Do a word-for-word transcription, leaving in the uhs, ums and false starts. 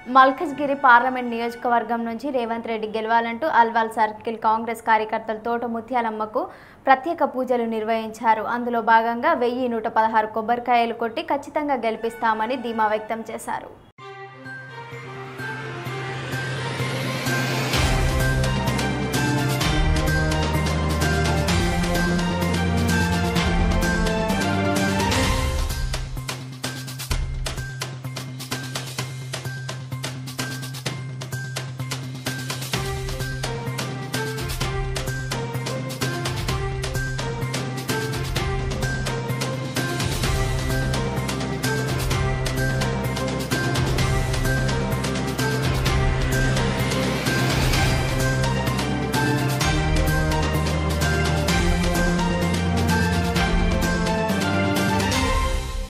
Malkajgiri parliament నియోజకవర్గం నుంచి రేవంత్ రెడ్డి గెలవాలంటూ అల్వాల్ సర్కిల్ కాంగ్రెస్ కార్యకర్తలు తోట ముత్యాలమ్మకు ప్రత్యేక పూజలు నిర్వహించారు. అందులో భాగంగా వెయ్యి నూట పదహారు కొబ్బరికాయలు కొట్టి ఖచ్చితంగా గెలిపిస్తామని ధీమా వ్యక్తం చేశారు.